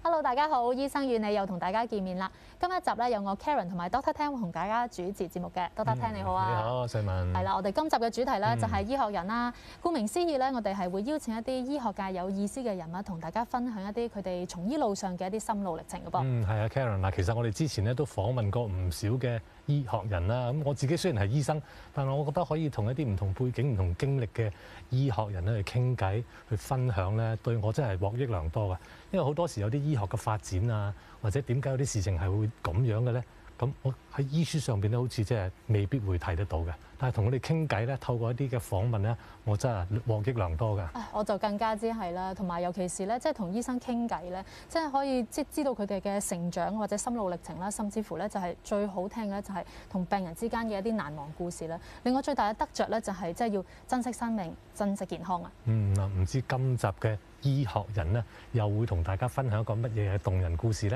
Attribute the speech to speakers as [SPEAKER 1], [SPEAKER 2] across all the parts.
[SPEAKER 1] Hello， 大家好，醫生與你又同大家見面啦。今一集咧有我 Karen 同埋 Doctor Tan 同大家主持節目嘅。Doctor Tan 你好啊。
[SPEAKER 2] 你好，瑞文。
[SPEAKER 1] 係啦，我哋今集嘅主題咧就係醫學人啦。顧名思義咧，我哋係會邀請一啲醫學界有意思嘅人物，同大家分享一啲佢哋從醫路上嘅一啲心路歷程嘅噃。
[SPEAKER 2] 係啊 ，Karen 嗱，其實我哋之前咧都訪問過唔少嘅醫學人啦。咁我自己雖然係醫生，但係我覺得可以同一啲唔同背景、唔同經歷嘅醫學人咧去傾偈、去分享咧，對我真係獲益良多㗎。因為好多時有啲醫學嘅發展啊，或者點解有啲事情係會咁樣嘅咧？咁我喺醫書上邊咧，好似即係未必會睇得到嘅。但係同我哋傾偈咧，透過一啲嘅訪問咧，我真係獲益良多㗎。
[SPEAKER 1] 我就更加之係啦，同埋尤其是咧，即係同醫生傾偈咧，即係可以即係知道佢哋嘅成長或者心路歷程啦，甚至乎咧就係最好聽嘅就係同病人之間嘅一啲難忘故事啦。令我最大嘅得着咧就係即係要珍惜生命、珍惜健康啊！
[SPEAKER 2] 唔知今集嘅醫學人咧，又會同大家分享一個乜嘢嘅動人故事咧？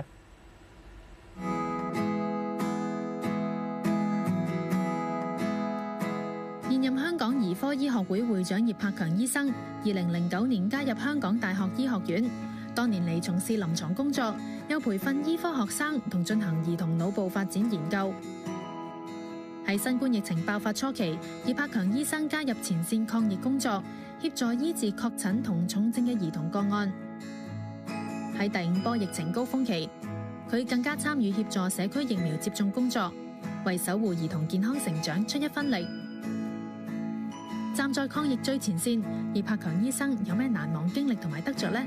[SPEAKER 3] 現任香港兒科醫學會會長葉柏強醫生，2009年加入香港大學醫學院，多年嚟從事臨床工作，又培訓醫科學生同進行兒童腦部發展研究。喺新冠疫情爆發初期，葉柏強醫生加入前線抗疫工作，協助醫治確診同重症嘅兒童個案。喺第5波疫情高峰期，佢更加參與協助社區疫苗接種工作，為守護兒童健康成長出一分力。站在抗疫最前線，葉柏強醫生有咩難忘經歷同埋得着呢？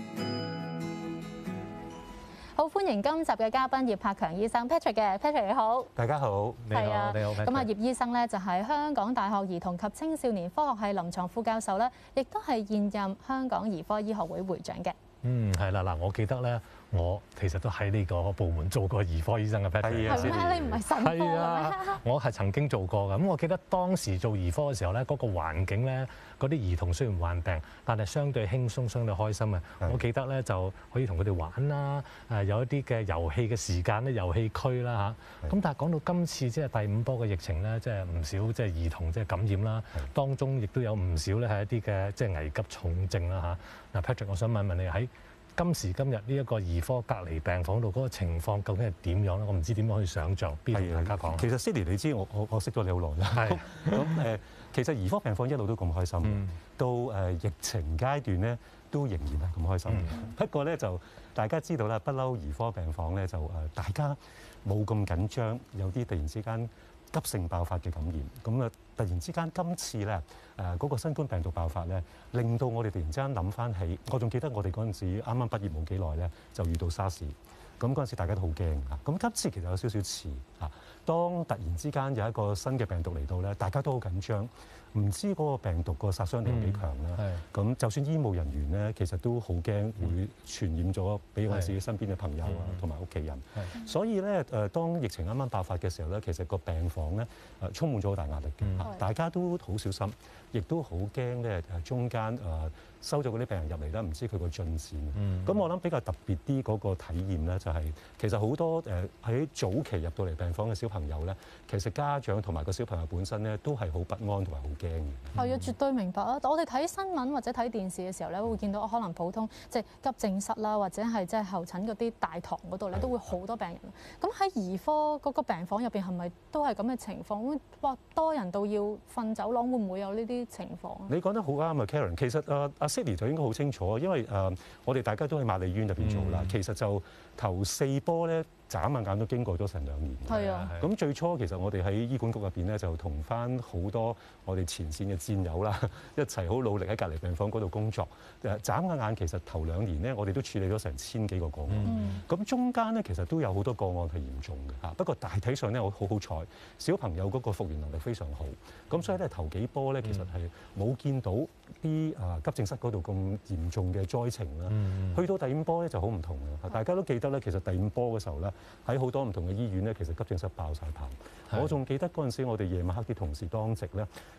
[SPEAKER 1] 好，歡迎今集嘅嘉賓葉柏強醫生 Patrick 嘅 Patrick 你好。
[SPEAKER 2] 大家好，你好，你好。
[SPEAKER 1] 咁葉醫生咧就係香港大學兒童及青少年科學系臨床副教授咧，亦都係現任香港兒科醫學會會長嘅。
[SPEAKER 2] 係啦，嗱，我記得咧，我其實都喺呢個部門做過兒科醫生嘅 Patrick。
[SPEAKER 1] 係咩？你唔係神科咩？
[SPEAKER 2] 我係曾經做過㗎。咁我記得當時做兒科嘅時候咧，嗰個環境咧，嗰啲兒童雖然患病，但係相對輕鬆、相對開心嘅。我記得咧就可以同佢哋玩啦，有一啲嘅遊戲嘅時間咧，遊戲區啦嚇。咁但係講到今次即係第5波嘅疫情咧，即係唔少即係兒童即係感染啦，當中亦都有唔少咧係一啲嘅即係危急重症啦嚇。嗱 Patrick，我想問問你喺今時今日呢一個兒科隔離病房度嗰個情況究竟係點樣咧？我唔知點樣去想像，邊同大家講？
[SPEAKER 4] 其實 Sydney 你知我識咗你好耐啦。咁其實兒科病房一路都咁開心，到疫情階段咧都仍然係咁開心。不過咧就大家知道啦，不嬲兒科病房咧就大家冇咁緊張，有啲突然之間急性爆發嘅感染，咁啊突然之間今次咧嗰個新冠病毒爆發咧，令到我哋突然之間諗翻起，我仲記得我哋嗰陣時啱啱畢業冇幾耐咧，就遇到沙士，咁嗰陣時大家都好驚嚇。咁今次其實有少少似嚇，當突然之間有一個新嘅病毒嚟到咧，大家都好緊張，唔知嗰個病毒個殺傷力有幾強啦。咁就算醫務人員咧，其實都好驚會傳染咗俾我自己身邊嘅朋友啊，同埋屋企人。所以咧當疫情啱啱爆發嘅時候咧，其實個病房咧充滿咗好大壓力嘅，大家都好小心，亦都好驚咧中間收咗嗰啲病人入嚟啦，唔知佢個進展。咁我諗比較特別啲嗰個體驗咧，就係其實好多喺早期入到嚟病房嘅小朋友咧，其實家長同埋個小朋友本身咧都係好不安同埋好驚嘅。
[SPEAKER 1] 係啊，絕對明白啊！我哋睇新聞或者睇電視嘅時候咧，會見到可能普通即係急症室啦，或者係即係候診嗰啲大堂嗰度咧，都會好多病人。咁喺兒科嗰個病房入邊係咪都係咁嘅情況？會哇多人到要瞓走廊，會唔會有呢啲情況？
[SPEAKER 4] 你講得好啱啊 Karen。其實阿 Sydney 就應該好清楚，因為我哋大家都喺瑪麗醫院入邊做啦。其實就頭4波咧，眨下眼都經過咗成2年。
[SPEAKER 1] 係啊。
[SPEAKER 4] 咁最初其實我哋喺醫管局入邊咧，就同翻好多我哋前線嘅戰友啦，一齊好努力喺隔離病房嗰度工作。眨下眼其實頭2年咧，我哋都處理咗成1000幾個個案。咁中間咧其實都有好多個案係嚴重嘅嚇。不過大體上咧，我好彩，小朋友嗰個復原能力非常好。咁所以咧頭幾波咧，其實係冇見到啲急症室嗰度咁嚴重嘅災情啦。去到第5波咧就好唔同啦。大家都記得咧，其實第5波嘅時候咧，喺好多唔同嘅醫院咧，其實急症室爆晒棚。我仲記得嗰陣時，我哋夜晚黑啲同事當值咧，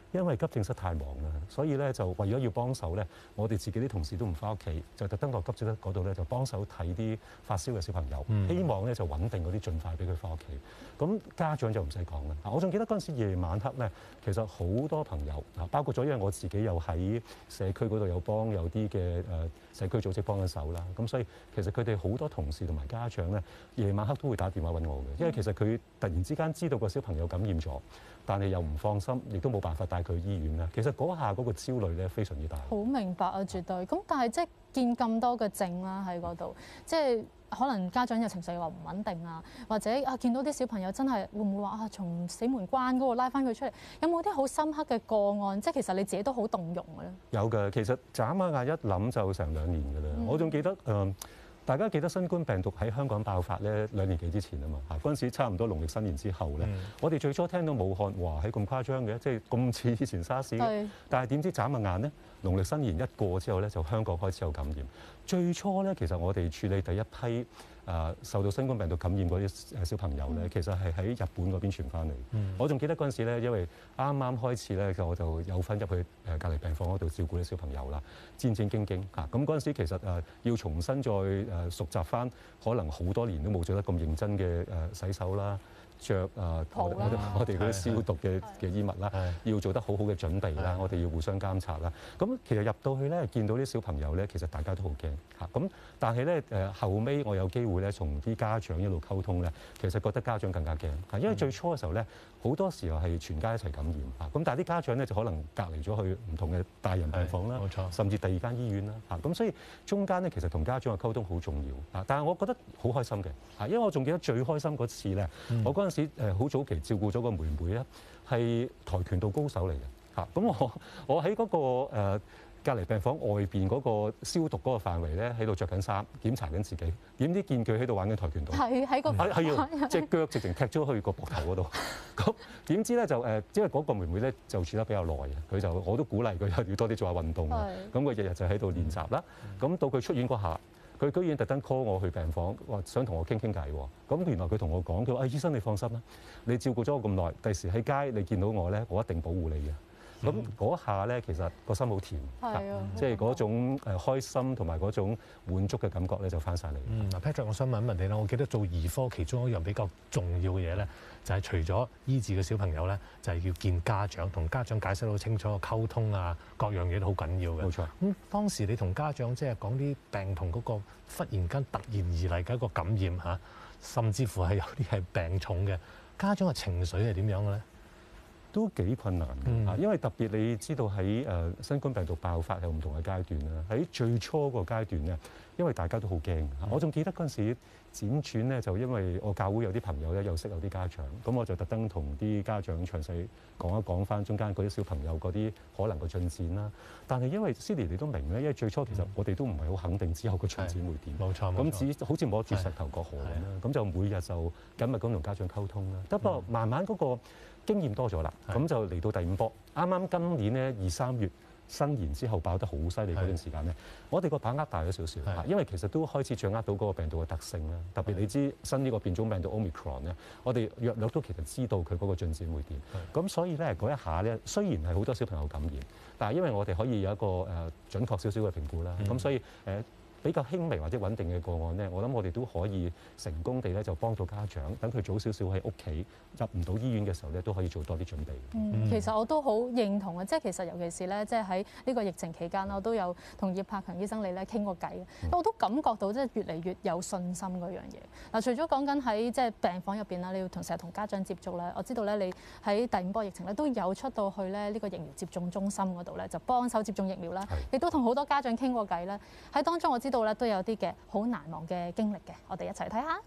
[SPEAKER 4] 因為急症室太忙啦，所以咧就為咗要幫手咧，我哋自己啲同事都唔翻屋企，就特登落急症室嗰度咧就幫手睇啲發燒嘅小朋友，希望咧就穩定嗰啲，盡快俾佢翻屋企。咁家長就唔使講啦。我仲記得嗰陣時夜晚黑咧，其實好多朋友啊，包括咗因為我自己又喺社區嗰度有幫有啲嘅社區組織幫緊手啦。咁所以其實佢哋好多同事同埋家長咧，夜晚黑都會打電話揾我嘅，因為其實佢突然之間知道個小朋友感染咗，但係又唔放心，亦都冇辦法帶佢去醫院啦。其實嗰下嗰個焦慮咧非常之大。
[SPEAKER 1] 好明白啊，絕對。咁但係即係見咁多嘅症啦喺嗰度，即係可能家長有情緒又話唔穩定啊，或者啊見到啲小朋友真係會唔會話啊從死門關嗰度拉翻佢出嚟？有冇啲好深刻嘅個案？即係其實你自己都好動容嘅咧。
[SPEAKER 4] 有嘅，其實眨下眼一諗就成2年㗎啦。我仲記得大家記得新冠病毒喺香港爆發咧2年幾之前啊嘛，嗰陣時差唔多農曆新年之後咧，我哋最初聽到武漢哇係咁誇張嘅，即係咁似以前沙士，但係點知眨下眼咧，農曆新年一過之後咧，就香港開始有感染。最初咧，其實我哋處理第一批受到新冠病毒感染嗰啲小朋友咧，其實係喺日本嗰邊傳翻嚟。我仲記得嗰陣時咧，因為啱啱開始咧，我就有份入去隔離病房嗰度照顧啲小朋友啦，戰戰兢兢嚇。咁嗰陣時其實要重新再熟習翻，可能好多年都冇做得咁認真嘅洗手啦。着我哋嗰啲消毒嘅衣物啦，要做得好好嘅準備啦，我哋要互相監察啦。咁其實入到去咧，見到啲小朋友咧，其實大家都好驚嚇。咁但係咧後尾我有機會咧，同啲家長一路溝通咧，其實覺得家長更加驚嚇，因為最初嘅時候咧，好多時候係全家一齊感染嚇。咁但係啲家長咧就可能隔離咗去唔同嘅大人病房啦，甚至第2間醫院啦嚇。咁所以中間咧其實同家長嘅溝通好重要嚇。但係我覺得好開心嘅嚇，因為我仲記得最開心嗰次咧，我嗰陣時好早期照顧咗個妹妹咧，係跆拳道高手嚟嘅嚇。咁我喺嗰個隔離病房外邊嗰個消毒嗰個範圍咧，喺度着緊衫檢查緊自己，點知見佢喺度玩緊跆拳道，
[SPEAKER 1] 係喺個
[SPEAKER 4] 係隻腳直情踢咗去個膊頭嗰度。咁點知咧就因為嗰個妹妹咧就住得比較耐嘅，佢就我都鼓勵佢要多啲做下運動。咁佢日日就喺度練習啦。咁到佢出院嗰下，佢居然特登 call 我去病房，話想同我傾偈喎。咁原來佢同我講，佢話：醫生你放心啦，你照顧咗我咁耐，第時喺街你見到我咧，我一定保護你嘅。咁嗰下咧，其實個心好甜，即係嗰種開心同埋嗰種滿足嘅感覺咧，就翻晒嚟。
[SPEAKER 2] Patrick， 我想問一問你啦，我記得做兒科其中一樣比較重要嘅嘢咧，就係除咗醫治嘅小朋友咧，就係要見家長，同家長解釋到清楚溝通啊，各樣嘢都好緊要嘅。
[SPEAKER 4] 冇錯。
[SPEAKER 2] 咁當時你同家長即係講啲病童嗰個忽然間突然而嚟嘅一個感染嚇，甚至乎係有啲係病重嘅，家長嘅情緒係點樣嘅咧？
[SPEAKER 4] 都幾困難嘅，因為特別你知道喺新冠病毒爆發有唔同嘅階段啦。喺最初個階段咧，因為大家都好驚。我仲記得嗰陣時輾轉咧，就因為我教會有啲朋友咧，又識有啲家長，咁我就特登同啲家長詳細講一講翻中間嗰啲小朋友嗰啲可能嘅進展啦。但係因為 Cindy 你都明咧，因為最初其實我哋都唔係好肯定之後個進展會點。
[SPEAKER 2] 冇錯。
[SPEAKER 4] 咁只好似摸住石頭過河咁啦。咁就每日就緊密咁同家長溝通啦。不過慢慢嗰個經驗多咗啦，咁就嚟到第5波。啱啱今年咧2、3月新年之後爆得好犀利嗰段時間咧，我哋個把握大咗少少，因為其實都開始掌握到嗰個病毒嘅特性啦。特別你知新呢個變種病毒 Omicron 咧，我哋約略都其實知道佢嗰個進展會點。咁所以咧嗰一下咧，雖然係好多小朋友感染，但係因為我哋可以有一個準確少少嘅評估啦，咁所以比較輕微或者穩定嘅個案咧，我諗我哋都可以成功地咧就幫到家長，等佢早少少喺屋企入唔到醫院嘅時候咧，都可以做多啲準備。
[SPEAKER 1] 其實我都好認同啊，即係其實尤其是咧，即係喺呢個疫情期間啦，我都有同葉柏強醫生你咧傾過偈嘅，我都感覺到即係越嚟越有信心嗰樣嘢。嗱，除咗講緊喺即係病房入邊啦，你要成日同家長接觸咧，我知道咧你喺第5波疫情咧都有出到去咧呢個疫苗接種中心嗰度咧，就幫手接種疫苗啦，亦都同好多家長傾過偈啦。喺當中我知道咧都有啲嘅好難忘嘅經歷嘅，我哋一齊睇下。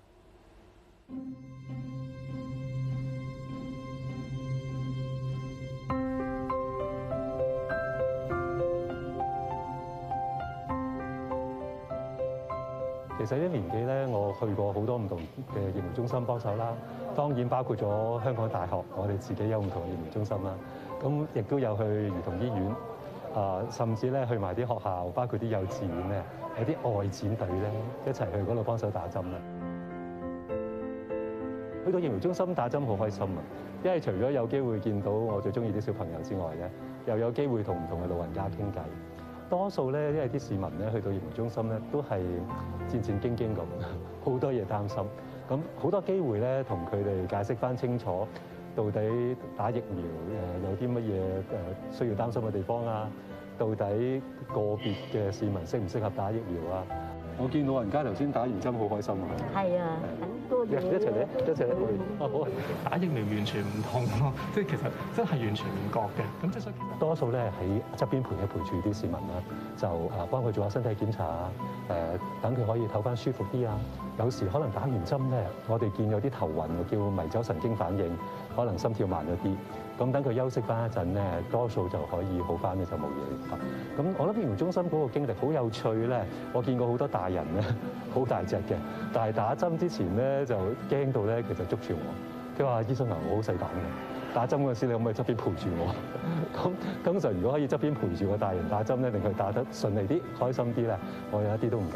[SPEAKER 4] 其實1年幾咧，我去過好多唔同嘅疫苗中心幫手啦，當然包括咗香港大學，我哋自己有唔同嘅疫苗中心啦。咁亦都有去兒童醫院，甚至咧去埋啲學校，包括啲幼稚園咧，有啲外展隊咧一齊去嗰度幫手打針啦。 去到疫苗中心打針好開心啊！因為除咗有機會見到我最中意啲小朋友之外咧，又有機會同唔同嘅老人家傾偈。多數咧，因為啲市民咧去到疫苗中心咧，都係戰戰兢兢咁，好多嘢擔心。咁好多機會咧，同佢哋解釋翻清楚，到底打疫苗有啲乜嘢需要擔心嘅地方啊？到底個別嘅市民適唔適合打疫苗啊？我見老人家頭先打完針好開心啊！
[SPEAKER 5] 係啊，多謝
[SPEAKER 4] 一齊嚟，一齊嚟去。好，
[SPEAKER 6] 打疫苗完全唔同咯，即係其實真係完全唔覺嘅。咁即係所以
[SPEAKER 4] 多數咧喺側邊陪住啲市民啦，就幫佢做下身體檢查啊，等佢可以唞翻舒服啲啊。有時可能打完針咧，我哋見有啲頭暈，叫迷走神經反應，可能心跳慢咗啲。咁等佢休息翻一陣咧，多數就可以好翻咧，就冇嘢。咁我諗疫苗中心嗰個經歷好有趣咧。我見過好多大人咧，好大隻嘅，但係打針之前咧就驚到咧，其實捉住我。佢話：醫生啊，我好細膽嘅，打針嗰陣時你可唔可以側邊陪住我？咁通常如果可以側邊陪住個大人打針咧，令佢打得順利啲、開心啲咧，我有一啲都唔介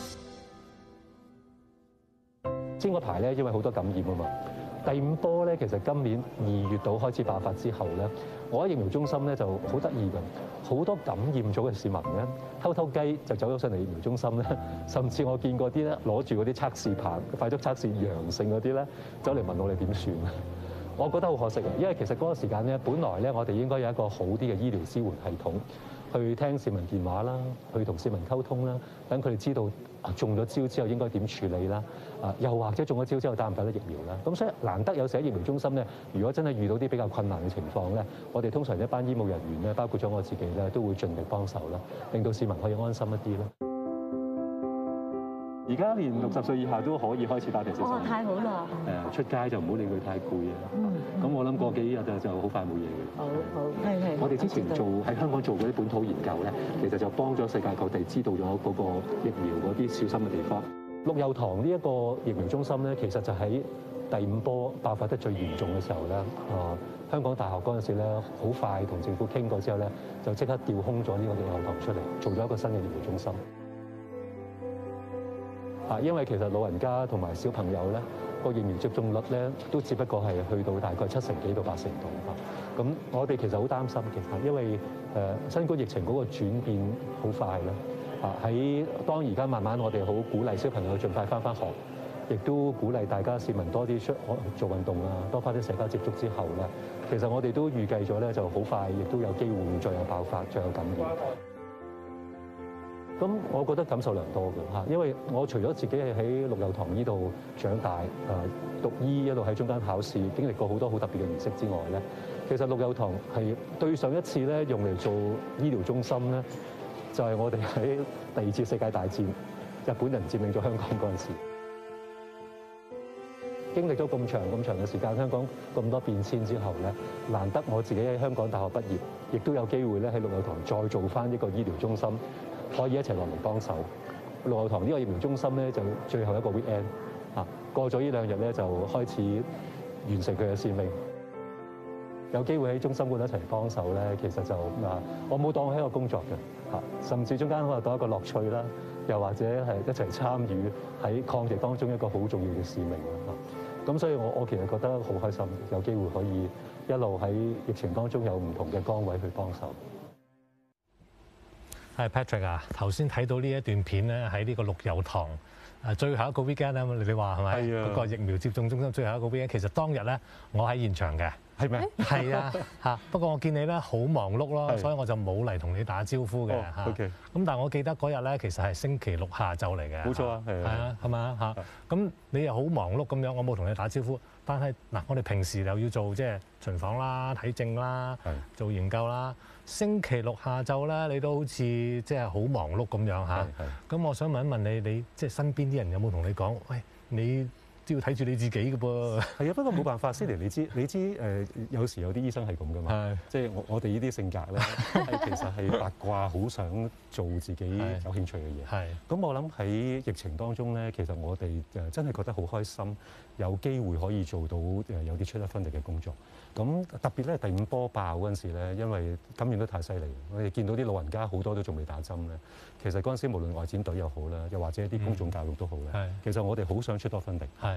[SPEAKER 4] 意。先嗰排咧，因為好多感染啊嘛。第5波咧，其實今年2月度開始爆發之後咧，我喺疫苗中心咧就好得意嘅，好多感染咗嘅市民咧，偷偷雞就走咗上嚟疫苗中心咧，甚至我見過啲咧攞住嗰啲測試棒、快速測試陽性嗰啲咧，走嚟問我哋點算。我覺得好可惜嘅，因為其實嗰個時間咧，本來咧我哋應該有一個好啲嘅醫療支援系統，去聽市民電話啦，去同市民溝通啦，等佢哋知道中咗招之後應該點處理啦，又或者中咗招之後打唔打得疫苗啦。咁所以難得有時喺疫苗中心咧，如果真係遇到啲比較困難嘅情況咧，我哋通常一班醫務人員咧，包括咗我自己咧，都會盡力幫手啦，令到市民可以安心一啲啦。而家連60歲以下都可以開始打第4針。
[SPEAKER 5] 太好啦！
[SPEAKER 4] 出街就唔好理佢太攰啊。咁我諗過幾日就好快冇嘢嘅。
[SPEAKER 5] 好，係。
[SPEAKER 4] 我哋之前喺香港做嗰啲本土研究咧，其實就幫咗世界各地知道咗嗰個疫苗嗰啲小心嘅地方。陸佑堂呢一個疫苗中心咧，其實就喺第5波爆發得最嚴重嘅時候咧，香港大學嗰陣時咧，好快同政府傾過之後咧，就即刻調空咗呢個陸佑堂出嚟，做咗一個新嘅疫苗中心。因為其實老人家同埋小朋友咧，個疫苗接種率咧都只不過係去到大概70幾到80%度嚇。咁我哋其實好擔心嘅，因為新冠疫情嗰個轉變好快啦。喺當而家慢慢我哋好鼓勵小朋友盡快返學，亦都鼓勵大家市民多啲出做運動啊，多返啲社交接觸之後咧，其實我哋都預計咗咧就好快，亦都有機會再有爆發，再有感染。咁我覺得感受良多嘅嚇，因為我除咗自己係喺陸佑堂呢度長大，讀醫一路喺中間考試，經歷過好多好特別嘅儀式之外咧，其實陸佑堂係對上一次咧用嚟做醫療中心咧，就係我哋喺第2次世界大戰日本人佔領咗香港嗰陣時，經歷咗咁長嘅時間，香港咁多變遷之後咧，難得我自己喺香港大學畢業，亦都有機會咧喺陸佑堂再做翻一個醫療中心。可以一齊落嚟幫手。陸佑堂呢個疫苗中心咧，就最後一個 weekend 過咗呢2日咧，就開始完成佢嘅使命。有機會喺中心嗰度一齊幫手咧，其實就我冇當係一個工作嘅甚至中間可能當一個樂趣啦，又或者係一齊參與喺抗疫當中一個好重要嘅使命啦咁所以我其實覺得好開心，有機會可以一路喺疫情當中有唔同嘅崗位去幫手。
[SPEAKER 2] 係 Patrick 啊，頭先睇到呢一段片咧，喺呢個陸佑堂最後一個 weekend 咧，你話係咪？係啊。嗰個疫苗接種中心最後一個 weekend，其實當日咧我喺現場嘅。係咩？係啊嚇，不過我見你咧好忙碌咯，所以我就冇嚟同你打招呼嘅嚇。OK。咁但係我記得嗰日咧，其實係星期6下晝嚟嘅。冇錯啊，係啊，係嘛嚇。咁你又好忙碌咁樣，我冇同你打招呼。但係嗱，我哋平時又要做即係巡訪啦、睇症啦、做研究啦。星期6下晝咧，你都好似即係好忙碌咁樣嚇。咁我想問一問你即係身邊啲人有冇同你講，喂，你都要睇住你自己嘅噃。係啊，不過冇辦法，Cindy，你知有時有啲醫生係咁噶嘛。即係我哋呢啲性格咧，其實係八卦，好想做自己有興趣嘅嘢。係。咁我諗喺疫情當中咧，其實我哋真係覺得好開心，有機會可以做到有啲出一分力嘅工作。咁特別咧，第5波爆嗰陣時咧，因為感染得太犀利，我哋見到啲老人家好多都仲未打針咧。其實嗰陣時無論外展隊又好啦，又或者啲公眾教育都好咧，其實我哋好想出多分力。係。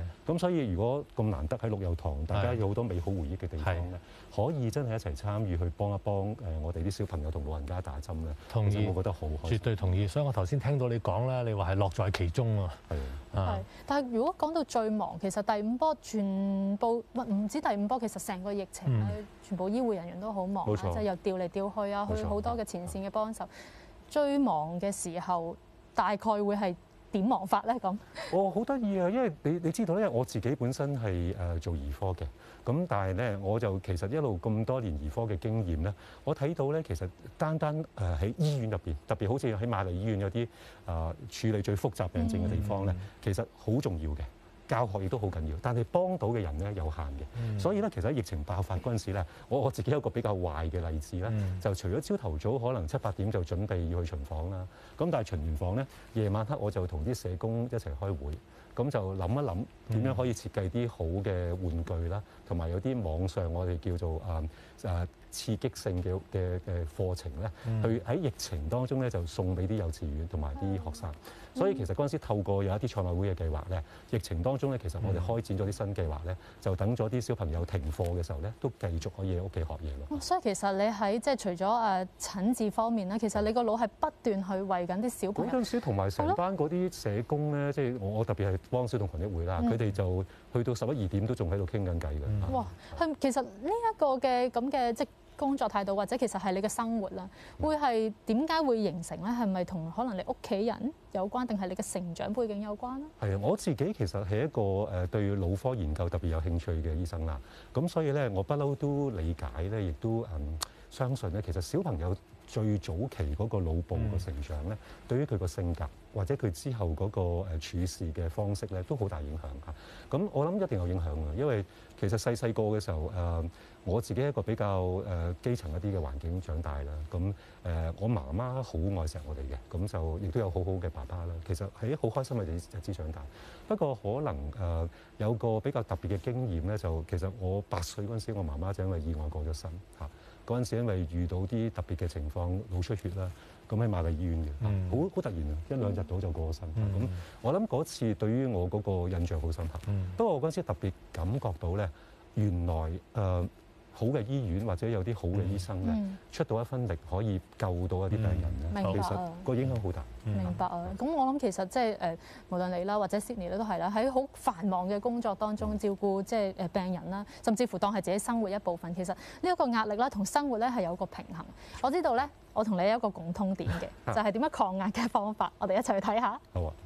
[SPEAKER 4] 咁所以如果咁難得喺陸佑堂，大家有好多美好回憶嘅地方咧，可以真係一齊參與去幫一幫我哋啲小朋友同老人家打針咧。
[SPEAKER 2] 同意，
[SPEAKER 4] 我覺得好開心，
[SPEAKER 2] 絕對同意。所以我頭先聽到你講咧，你話係樂在其中啊。
[SPEAKER 1] 係，但係如果講到最忙，其實第五波全部唔止第五波，其實成個疫情咧，全部醫護人員都好忙，即係又調嚟調去啊，去好多嘅前線嘅幫手。最忙嘅時候，大概會係點忙法咧？咁
[SPEAKER 4] 好得意啊！因為你知道咧，我自己本身係做兒科嘅，咁但係咧我就其實一路咁多年兒科嘅經驗咧，我睇到咧其實單喺醫院入邊，特別好似喺瑪麗醫院有啲處理最複雜病症嘅地方咧，其實好重要嘅。教學亦都好緊要，但係幫到嘅人咧有限嘅，所以咧其實喺疫情爆發嗰陣時咧，我自己有一個比較壞嘅例子咧，就除咗朝頭早可能7、8點就準備要去巡房啦，咁但係巡完房咧，夜晚黑我就同啲社工一齊開會，咁就諗一諗點樣可以設計啲好嘅玩具啦，同埋有啲網上我哋叫做刺激性嘅課程咧，去喺疫情當中咧就送俾啲幼稚園同埋啲學生。所以其實嗰陣時透過有一啲賽馬會嘅計劃咧，疫情當中咧，其實我哋開展咗啲新計劃咧，就等咗啲小朋友停課嘅時候咧，都繼續可以喺屋企學嘢咯。
[SPEAKER 1] 所以其實你喺即係除咗診治方面咧，其實你個腦係不斷去為緊啲小朋友。
[SPEAKER 4] 嗰陣時同埋成班嗰啲社工咧，即係我特別係幫小童群益會啦，佢哋就去到11、2點都仲喺度傾緊偈嘅。
[SPEAKER 1] 哇！其實呢一個嘅咁嘅即工作態度，或者其實係你嘅生活啦，會係點解會形成咧？係咪同可能你屋企人有關，定係你嘅成長背景有關咧？
[SPEAKER 4] 係啊，我自己其實係一個對腦科研究特別有興趣嘅醫生啦。咁所以咧，我不嬲都理解咧，亦都相信咧，其實小朋友最早期嗰個腦部嘅成長咧，對於佢個性格或者佢之後嗰個處事嘅方式咧，都好大影響嚇。咁我諗一定有影響嘅，因為其實細個嘅時候我自己一個比較基層一啲嘅環境長大啦。咁我媽媽好愛錫我哋嘅，咁就亦都有好好嘅爸爸啦。其實係好開心嘅日子長大。不過可能有個比較特別嘅經驗咧，就其實我8歲嗰陣時，我媽媽就因為意外過咗身嚇。嗰陣時因為遇到啲特別嘅情況，腦出血啦，咁喺瑪麗醫院嘅，好突然啊，1、2日到就過咗身。咁我諗嗰次對於我嗰個印象好深刻。不過我嗰陣時特別感覺到咧，原來好嘅醫院或者有啲好嘅醫生咧，出到一分力可以救到一啲病人咧，其實個影響好大。
[SPEAKER 1] 明白啊！咁我諗其實即係無論你啦或者 Sydney 咧都係啦，喺好繁忙嘅工作當中照顧即係病人啦，甚至乎當係自己生活一部分。其實呢一個壓力啦同生活咧係有個平衡。我知道咧，我同你有一個共通點嘅，就係點樣抗壓嘅方法。我哋一齊去睇下。
[SPEAKER 4] 好啊！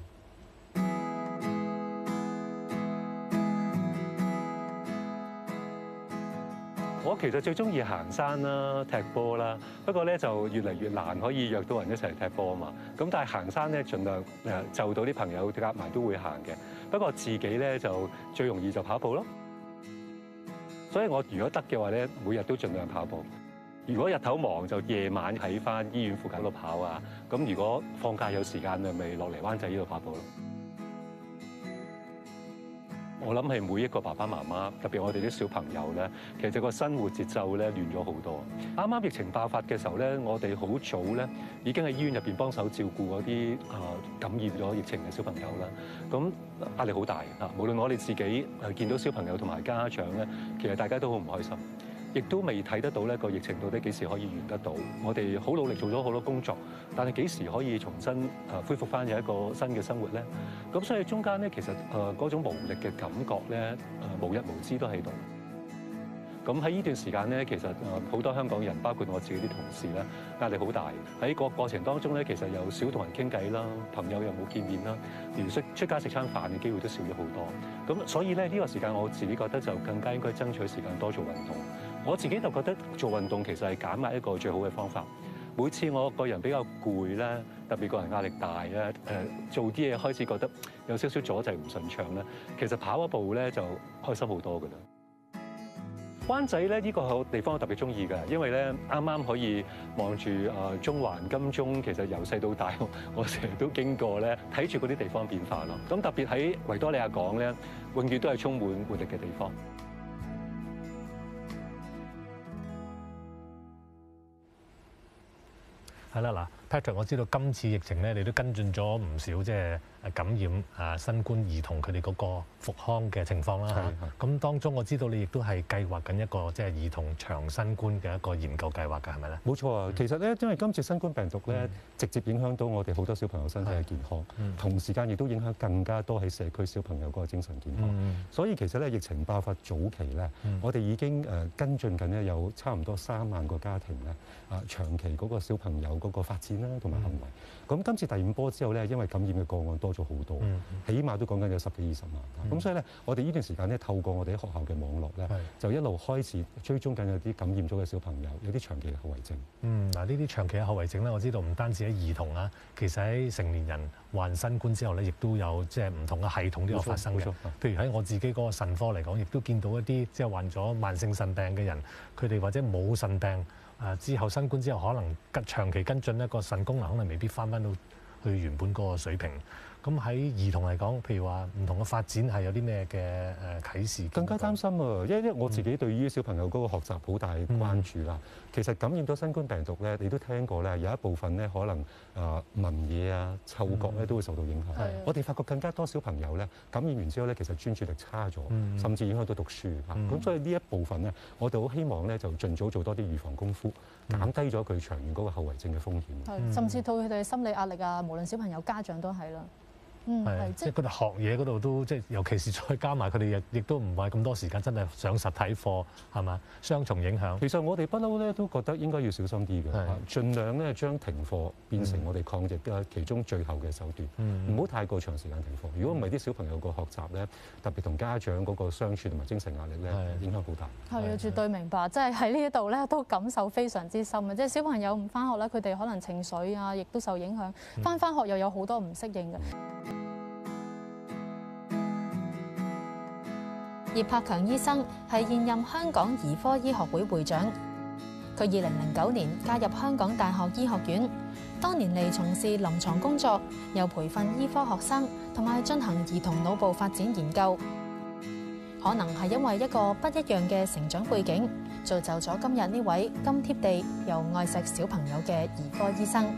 [SPEAKER 4] 我其實最中意行山啦、踢波啦，不過咧就越嚟越難可以約到人一齊踢波啊嘛。咁但係行山咧，盡量就到啲朋友夾埋都會行嘅。不過自己咧就最容易就跑步咯。所以我如果得嘅話咧，每日都盡量跑步。如果日頭忙就夜晚喺返醫院附近度跑啊。咁如果放假有時間啊，咪落嚟灣仔呢度跑步咯。我諗係每一個爸爸媽媽，特別我哋啲小朋友咧，其實個生活節奏咧亂咗好多。啱啱疫情爆發嘅時候咧，我哋好早咧已經喺醫院入邊幫手照顧嗰啲感染咗疫情嘅小朋友啦。咁壓力好大啊！無論我哋自己見到小朋友同埋家長咧，其實大家都好唔開心，亦都未睇得到呢個疫情到底幾時可以完得到。我哋好努力做咗好多工作，但係幾時可以重新恢復翻有一個新嘅生活咧？咁所以中間咧，其實嗰種無力嘅感覺咧，無日無之都喺度。咁喺呢段時間咧，其實好多香港人，包括我自己啲同事咧，壓力好大。喺個過程當中咧，其實又少同人傾偈啦，朋友又冇見面啦，連出街食餐飯嘅機會都少咗好多。咁所以咧，呢個時間我自己覺得就更加應該爭取時間多做運動。我自己就覺得做運動其實係減壓一個最好嘅方法。每次我個人比較攰咧，特別個人壓力大咧，做啲嘢開始覺得有少少阻滯唔順暢咧，其實跑一步咧就開心好多㗎啦。灣仔咧呢個地方我特別中意㗎，因為咧啱啱可以望住中環、金鐘，其實由細到大我成日都經過咧，睇住嗰啲地方變化咯。咁特別喺維多利亞港咧，永遠都係充滿活力嘅地方。
[SPEAKER 2] 係啦，嗱。 Patrick，我知道今次疫情咧，你都跟進咗唔少即係感染新冠兒童佢哋嗰個復康嘅情況啦。咁當中我知道你亦都係計劃緊一個即係兒童長新冠嘅一個研究計劃㗎，係咪咧？
[SPEAKER 4] 冇錯啊，其實咧，因為今次新冠病毒咧，直接影響到我哋好多小朋友身體嘅健康，同時間亦都影響更加多喺社區小朋友嗰個精神健康。所以其實咧，疫情爆發早期咧，我哋已經跟進緊咧，有差唔多3萬個家庭咧，長期嗰個小朋友嗰個發展啦，同埋行為。咁今次第5波之後咧，因為感染嘅個案多咗好多，起碼都講緊有10幾20萬。咁所以咧，我哋呢段時間咧，透過我哋喺學校嘅網絡咧，就一路開始追蹤緊有啲感染咗嘅小朋友，有啲長期嘅後遺症。
[SPEAKER 2] 嗱呢啲長期嘅後遺症咧，我知道唔單止喺兒童啊，其實喺成年人患新冠之後咧，亦都有即係唔同嘅系統都有發生嘅。譬如喺我自己嗰個腎科嚟講，亦都見到一啲即係患咗慢性腎病嘅人，佢哋或者冇腎病。之後新冠之後，可能長期跟進一個腎功能可能未必翻到去原本嗰個水平。咁喺兒童嚟講，譬如話唔同嘅發展係有啲咩嘅啟示？更加擔
[SPEAKER 4] 心啊！因為我自己對於小朋友嗰個學習好大關注啦。其實感染咗新冠病毒咧，你都聽過咧，有一部分咧可能聞嘢啊、嗅覺咧都會受到影響。我哋發覺更加多小朋友咧感染完之後咧，其實專注力差咗，甚至影響到讀書。咁所以呢一部分咧，我哋好希望咧就盡早做多啲預防功夫，減低咗佢長遠嗰個後遺症嘅風險。
[SPEAKER 1] 甚至到佢哋心理壓力啊，無論小朋友家長都係啦。
[SPEAKER 2] 即係佢哋學嘢嗰度都即係，尤其是再加埋佢哋亦都唔係咁多時間，真係上實體課係嘛？雙重影響。
[SPEAKER 4] 其實我哋不嬲咧都覺得應該要小心啲嘅，盡量咧將停課變成我哋抗疫嘅其中最後嘅手段，唔好太過長時間停課。如果唔係啲小朋友個學習咧，特別同家長嗰個相處同埋精神壓力咧，影響好大。
[SPEAKER 1] 係啊，絕對明白，即係喺呢一度咧都感受非常之深啊！即係小朋友唔翻學咧，佢哋可能情緒啊，亦都受影響；翻學又有好多唔適應嘅。
[SPEAKER 3] 葉柏強醫生係現任香港兒科醫學會會長，佢2009年加入香港大學醫學院，多年嚟從事臨床工作，又培訓醫科學生，同埋進行兒童腦部發展研究。可能係因為一個不一樣嘅成長背景，造就咗今日呢位咁貼地又愛錫小朋友嘅兒科醫生。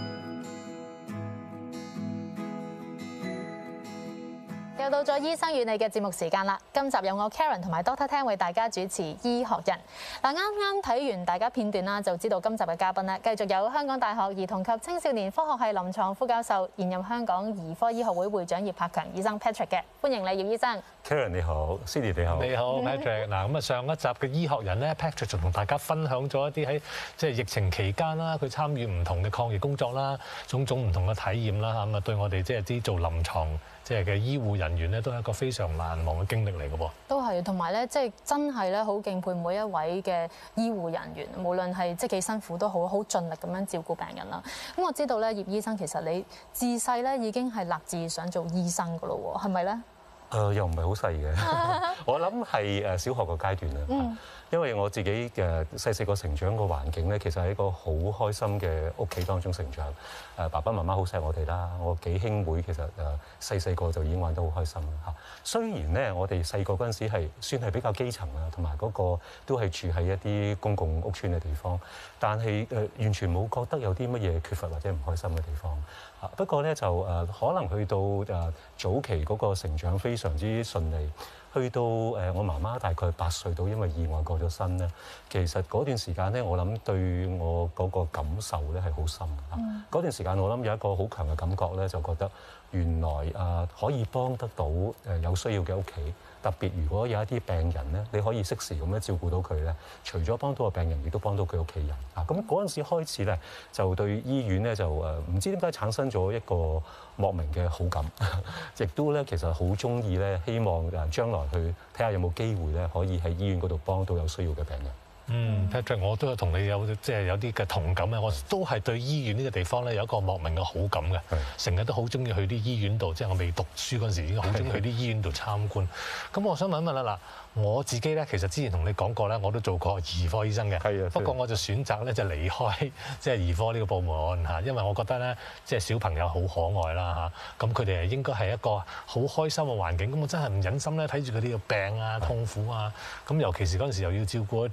[SPEAKER 1] 又到咗醫生與你嘅節目時間啦！今集有我 Karen 同埋 Doctor Tan 為大家主持醫學人。嗱，啱啱睇完大家片段啦，就知道今集嘅嘉賓咧，繼續有香港大學兒童及青少年科學系臨床副教授、現任香港兒科醫學會會長葉柏強醫生 Patrick 嘅，歡迎你葉醫生。
[SPEAKER 4] Karen 你好 ，Cindy 你好。
[SPEAKER 2] 你好 Patrick。嗱咁啊，上一集嘅醫學人咧 ，Patrick 就同大家分享咗一啲喺即係疫情期間啦，佢參與唔同嘅抗疫工作啦，種種唔同嘅體驗啦，咁啊對我哋即係啲做臨床即係嘅醫護人員咧，都係一個非常難忘嘅經歷嚟嘅噃。
[SPEAKER 1] 都係，同埋咧，即係真係咧，好敬佩每一位嘅醫護人員，無論係即係幾辛苦都好，好盡力咁樣照顧病人啦。咁我知道咧，葉醫生其實你自細咧已經係立志想做醫生㗎咯喎，係咪咧？
[SPEAKER 4] 又唔係好細嘅，我諗係小學個階段啦。因為我自己嘅細個成長個環境咧，其實係一個好開心嘅屋企當中成長。爸爸媽媽好錫我哋啦，我幾兄妹其實細個就已經玩得好開心啦嚇。雖然咧，我哋細個嗰陣時係算係比較基層啊，同埋嗰個都係住喺一啲公共屋邨嘅地方，但係完全冇覺得有啲乜嘢缺乏或者唔開心嘅地方。不過咧就可能去到早期嗰個成長非常之順利。去到我媽媽大概8歲到，因為意外過咗身咧。其實嗰段時間咧，我諗對我嗰個感受咧係好深嘅。嗰段時間我諗有一個好強嘅感覺咧，就覺得原來可以幫得到有需要嘅屋企。特別如果有一啲病人咧，你可以適時咁樣照顧到佢咧，除咗幫到個病人，亦都幫到佢屋企人。咁嗰陣時開始咧，就對醫院咧就唔知點解產生咗一個莫名嘅好感，亦都咧其實好中意咧，希望將來去睇下有冇機會咧，可以喺醫院嗰度幫到有需要嘅病人。
[SPEAKER 2] Patrick，我都係同你有即係有啲嘅同感啊！我都係對醫院呢個地方咧有一個莫名嘅好感嘅，成日都好中意去啲醫院度，即係我未讀書嗰陣時已經好中意去啲醫院度參觀。咁我想問一問啦，嗱，我自己咧其實之前同你講過咧，我都做過兒科醫生嘅，不過我就選擇咧就離開即係兒科呢個部門嚇，因為我覺得咧即係小朋友好可愛啦嚇，咁佢哋應該係一個好開心嘅環境，咁我真係唔忍心咧睇住佢哋嘅病啊、痛苦啊，咁尤其是嗰陣時又要照顧一啲即係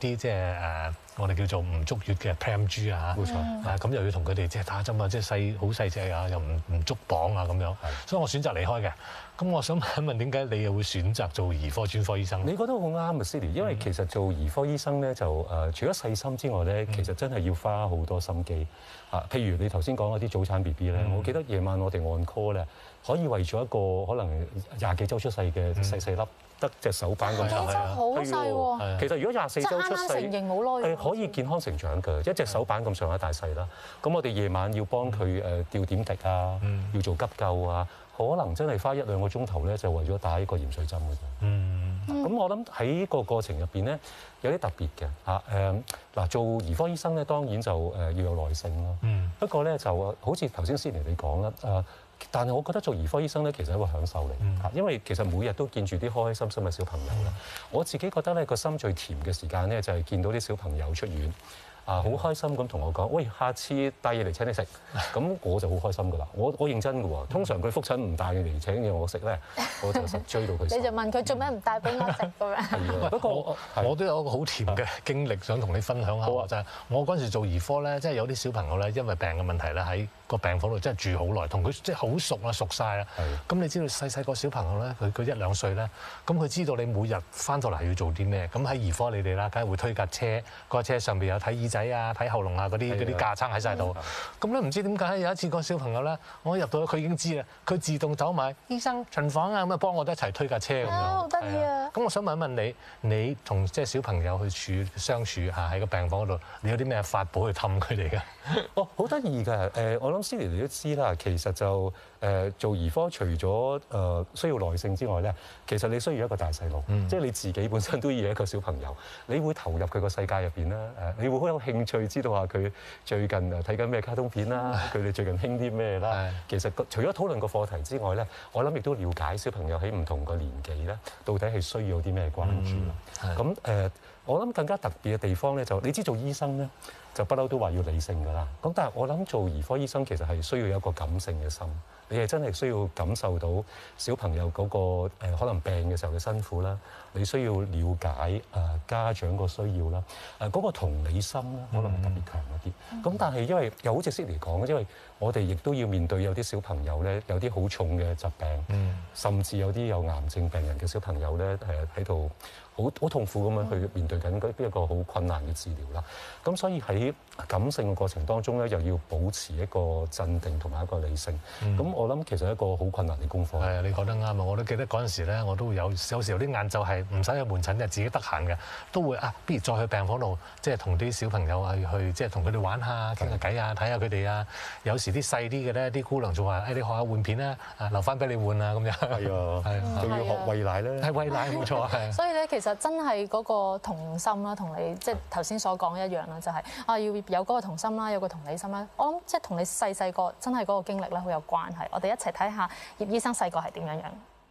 [SPEAKER 2] 我哋叫做唔足月嘅 PMG 啊，
[SPEAKER 4] 冇錯。
[SPEAKER 2] 咁又要同佢哋即係打針啊，即係好細隻啊，又唔足磅啊咁樣，所以我選擇離開嘅。咁我想問一問，點解你又會選擇做兒科專科醫生？
[SPEAKER 4] 你覺得好啱啊 Cindy， 因為其實做兒科醫生咧就除咗細心之外咧，其實真係要花好多心機啊。譬如你頭先講嗰啲早產 BB 咧，我記得夜晚我哋按 call 咧，可以為咗一個可能20幾週出世嘅細粒，得隻手板咁長，
[SPEAKER 1] 好細喎。
[SPEAKER 4] 其實如果24週出世，
[SPEAKER 1] 成形好耐，
[SPEAKER 4] 可以健康成長嘅，一隻手板咁上下大細啦。咁我哋夜晚要幫佢吊點滴啊，要做急救啊。可能真係花1-2個鐘頭咧，就為咗打呢個鹽水針嘅啫。咁我諗喺個過程入邊咧，有啲特別嘅嚇。嗱，做兒科醫生咧，當然就要有耐性咯。不過咧，就好似頭先Cindy你講啦，但係我覺得做兒科醫生咧，其實係一個享受嚟嚇，因為其實每日都見住啲開開心心嘅小朋友啦。我自己覺得咧，個心最甜嘅時間咧，就係見到啲小朋友出院。好開心咁同我講，喂，下次帶嘢嚟請你食，咁我就好開心噶啦。我認真嘅喎，通常佢覆診唔帶嘢嚟請嘢我食咧，我就實追到佢。
[SPEAKER 1] 你就問佢做咩唔帶俾我食咁樣？
[SPEAKER 2] 係啊，不過我都有一個好甜嘅經歷想同你分享下，就係我嗰陣時做兒科咧，即係有啲小朋友咧，因為病嘅問題咧，喺個病房度真係住好耐，同佢即係好熟啦，熟晒啦。咁你知道細個小朋友咧，佢1-2歲咧，咁佢知道你每日翻到嚟係要做啲咩？咁喺兒科你哋啦，梗係會推架車，個車上邊有睇耳仔啊、睇喉嚨啊嗰啲架撐喺晒度。咁咧唔知點解有一次個小朋友咧，我入到去佢已經知啦，佢自動走埋醫生巡房啊，咁啊幫我哋一齊推架車咁樣。
[SPEAKER 1] 好得意啊！
[SPEAKER 2] 咁我想問一問你同即係小朋友去相處嚇喺個病房嗰度，你有啲咩法寶去氹佢哋嘅？
[SPEAKER 4] 哦，好得意㗎！我諗Cindy你都知啦，其實就做兒科除咗需要耐性之外咧，其實你需要一個大細路，即係你自己本身都要一個小朋友，你會投入佢個世界入邊啦。你會好有興趣知道下佢最近睇緊咩卡通片啦，佢哋最近興啲咩啦。其實除咗討論個課題之外咧，我諗亦都了解小朋友喺唔同個年紀咧，到底係需要啲咩關注啦。咁我諗更加特別嘅地方咧，就你知做醫生咧，就不嬲都話要理性㗎啦。咁但係我諗做兒科醫生其實係需要有一個感性嘅心，你係真係需要感受到小朋友嗰個可能病嘅時候嘅辛苦啦，你需要了解家長個需要啦，嗰個同理心啦，可能係特別強一啲。咁但係因為又好似Cindy講，因為我哋亦都要面對有啲小朋友咧，有啲好重嘅疾病，甚至有啲有癌症病人嘅小朋友咧，喺度好痛苦咁樣去面對緊一個好困難嘅治療啦。咁所以喺感性嘅過程當中咧，又要保持一個鎮定同埋一個理性。咁我諗其實係一個好困難嘅功課。
[SPEAKER 2] 係啊，你講得啱啊！我都記得嗰陣時咧，我都會有時有啲晏晝係唔使去門診嘅，自己得閒嘅，都會不如再去病房度，即係同啲小朋友去即係同佢哋玩下、傾下偈啊、睇下佢哋啊。有時啲細啲嘅咧，啲姑娘仲話：你學下換片啦，留翻俾你換啊咁樣。係
[SPEAKER 4] 啊，仲要學餵奶咧。係
[SPEAKER 2] 餵奶冇錯係。
[SPEAKER 1] 所以咧，其實真係嗰個同心啦，同你即係頭先所講一樣啦，就係要有嗰個同心啦，有個同理心啦。我諗即係同你細個真係嗰個經歷咧好有關係。我哋一齊睇下葉醫生細個係點樣樣。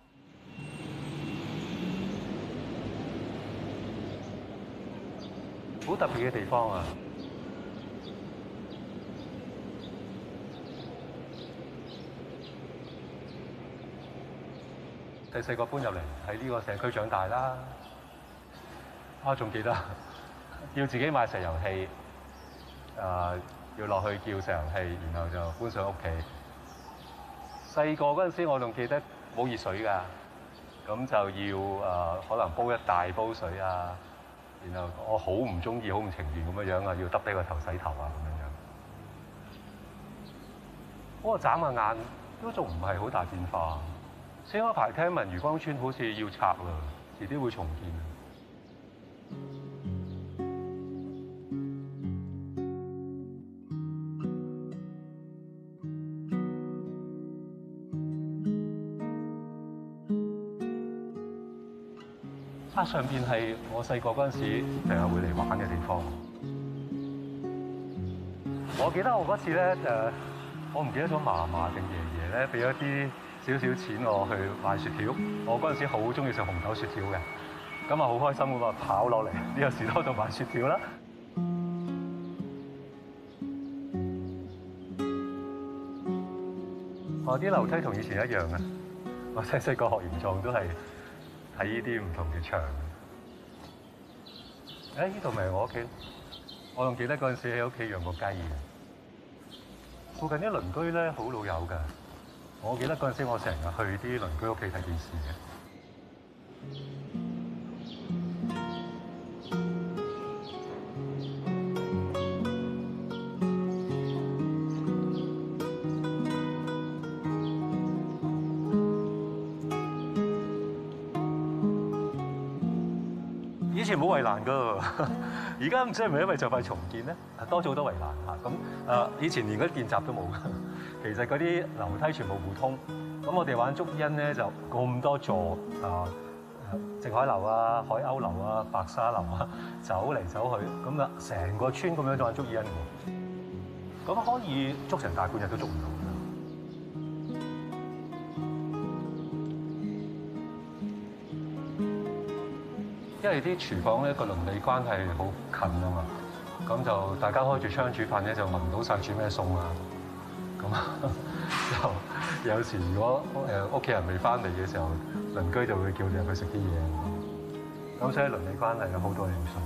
[SPEAKER 4] 好特別嘅地方啊！細個搬入嚟喺呢個社區長大啦。仲記得要自己買石油氣，要落去叫石油氣，然後就搬上屋企。細個嗰陣時，我仲記得冇熱水㗎，咁就要可能煲一大煲水啊，然後我好唔中意、好唔情願咁樣啊，要耷低個頭洗頭啊咁樣。嗰個眨下眼都仲唔係好大變化。先嗰排聽聞漁光村好似要拆啦，遲啲會重建。上邊係我細個嗰陣時成日會嚟玩嘅地方。我記得我嗰次咧我唔記得咗嫲嫲定爺爺咧，俾咗啲少少錢我去買雪條。我嗰陣時好中意食紅豆雪條嘅，咁啊好開心咁啊跑落嚟呢個士多度買雪條啦。我啲樓梯同以前一樣嘅，我細個學形狀都係喺呢啲唔同嘅牆。 呢度咪我屋企，我仲記得嗰陣時喺屋企養過雞嘅。附近啲鄰居咧好老友㗎，我記得嗰陣時我成日去啲鄰居屋企睇電視嘅。以前冇圍欄㗎，而家唔知係咪因為就快重建咧，多咗好多圍欄嚇。咁以前連嗰啲電閘都冇㗎，其實嗰啲樓梯全部互通。咁我哋玩捉因咧就咁多座靜海樓啊、海鷗樓啊、白沙樓啊，走嚟走去，咁啊成個村咁樣就玩捉因喎。咁可以捉成大半日都捉唔到。因為啲廚房咧個鄰里關係好近啊嘛，咁就大家開住窗煮飯咧就聞到晒煮咩餸啊，咁就有時如果屋企人未翻嚟嘅時候，鄰居就會叫你入去食啲嘢，咁所以鄰里關係有好多要素。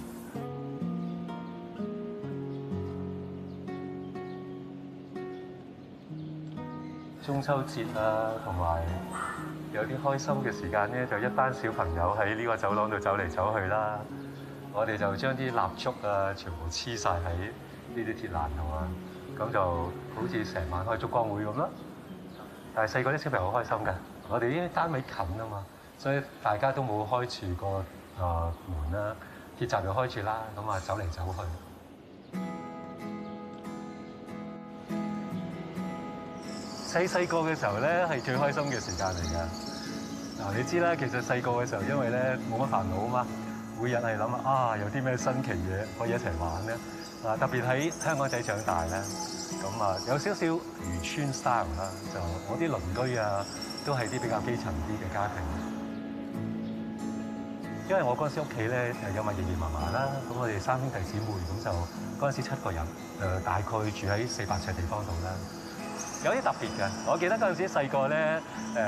[SPEAKER 4] 中秋節啊，同埋有啲開心嘅時間咧，就一班小朋友喺呢個走廊度走嚟走去啦。我哋就將啲蠟燭啊，全部黐晒喺呢啲鐵欄度啊，咁就好似成晚開燭光會咁啦。但係細個啲小朋友好開心㗎，我哋啲單位近啊嘛，所以大家都冇開住個門啦，鐵閘又開住啦，咁啊走嚟走去。細個嘅時候咧，係最開心嘅時間嚟㗎。嗱，你知啦，其實細個嘅時候，因為咧冇乜煩惱啊嘛，每日係諗啊，有啲咩新奇嘢可以一齊玩咧。特別喺香港仔長大咧，咁啊有少少漁村 style 啦，就我啲鄰居啊，都係啲比較基層啲嘅家庭。因為我嗰陣時屋企咧有埋爺爺嫲嫲啦，咁我哋3兄弟姊妹，咁就嗰陣時7個人，大概住喺400尺地方度啦。有啲特別嘅，我記得嗰陣時細個咧，